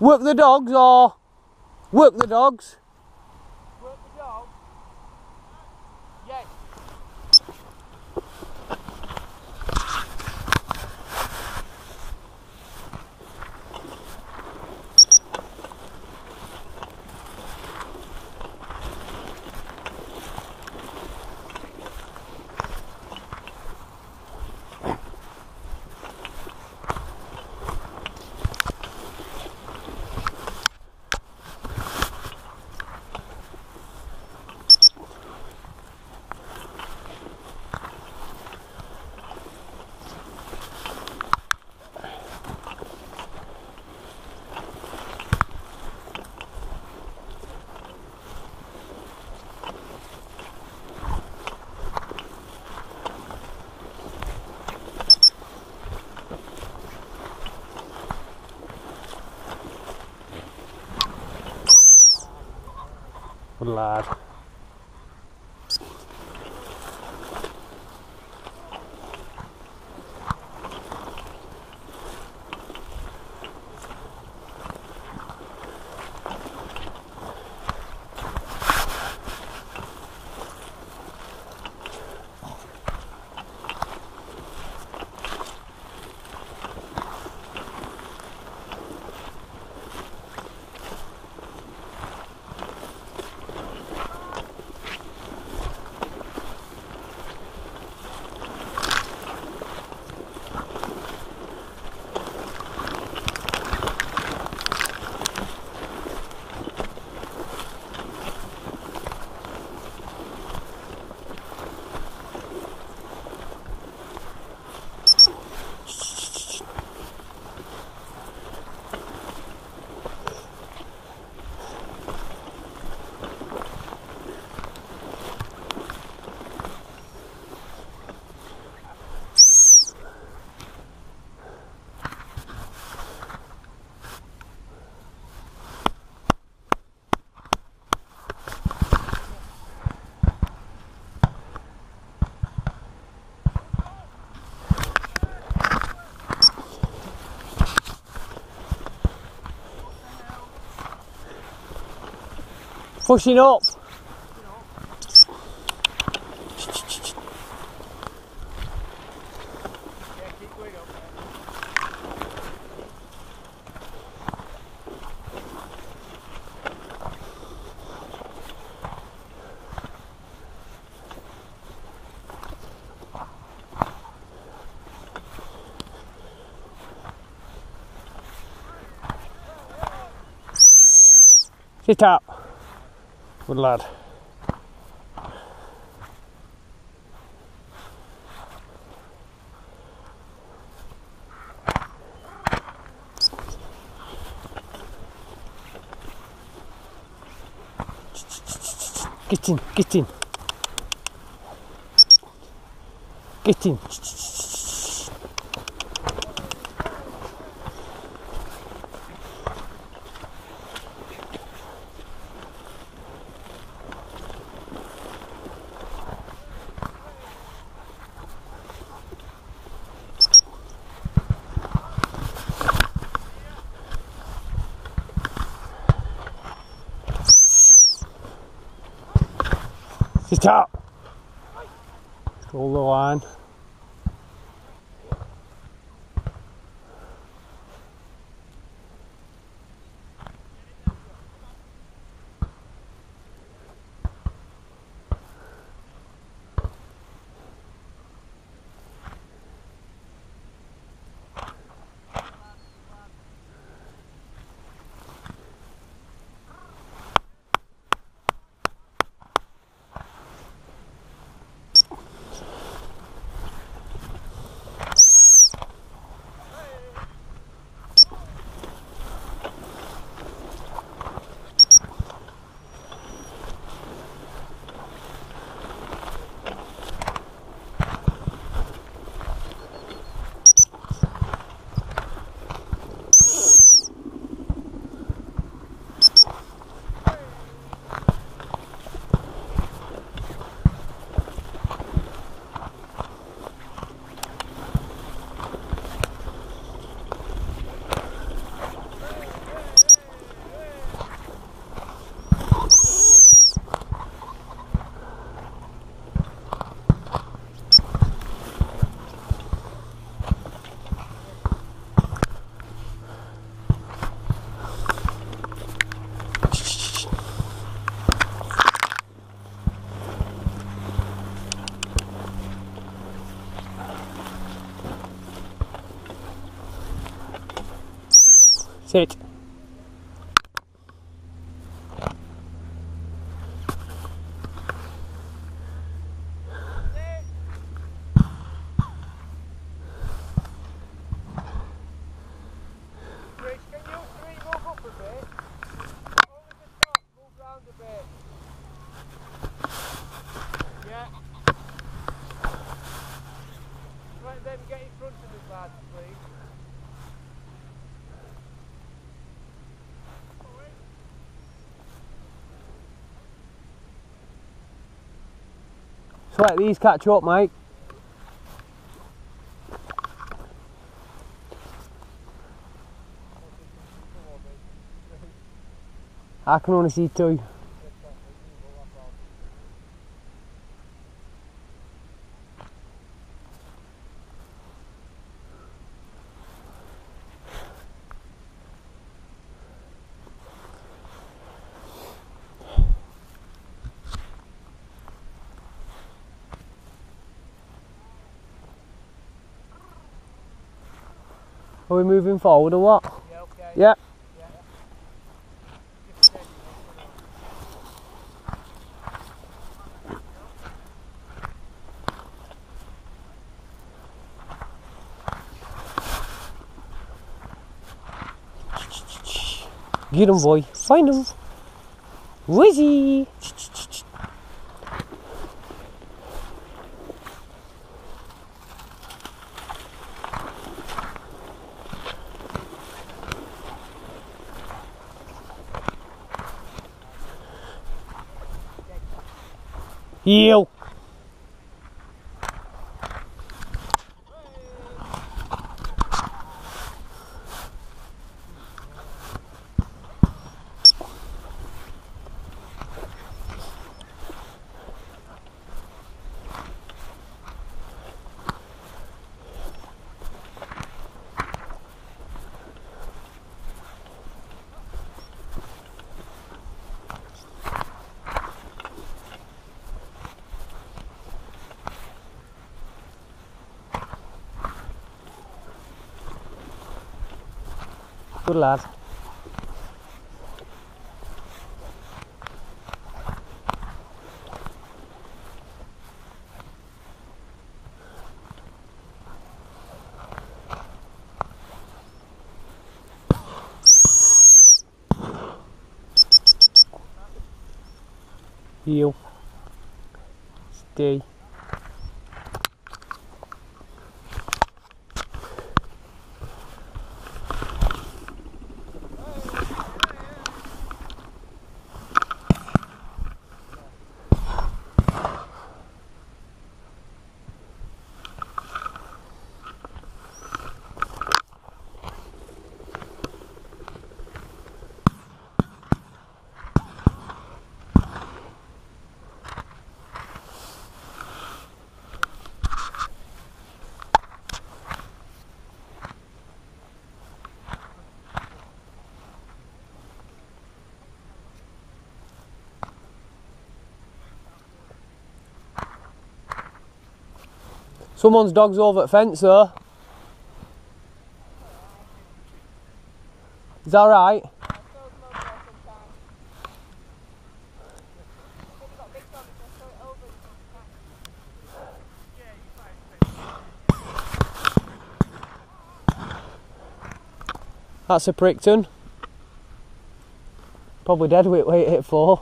Work the dogs or work the dogs? Work the dog? Yes. Good lad. Pushing up. Yeah, keep going up. Sit up. Good lad. Get in, get in. Get in. Sit up. Hold the line. Sit. Chris, can you three move up a bit? Only the top, move round a bit. Yeah. Let them get in front of the lads, please. So let these catch up, Mike. I can only see two. Are we moving forward or what? Yeah, okay. Yeah. Yeah. Just steady, Get him, boy. Find him. Wizzy. Heel. Good lad. Heel. Stay. Someone's dog's over at fence though. Is that right? That's a Prickton. Probably dead weight it hit floor.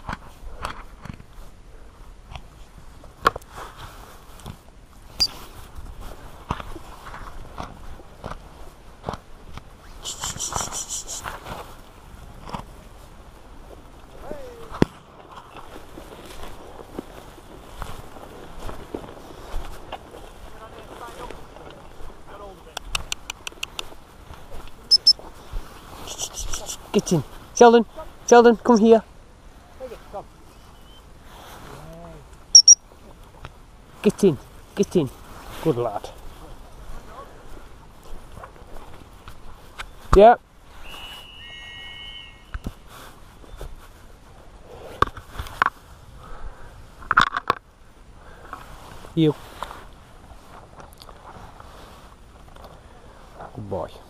Get in. Sheldon, Sheldon, come here. Get in, get in. Good lad. Yeah. You. Good boy.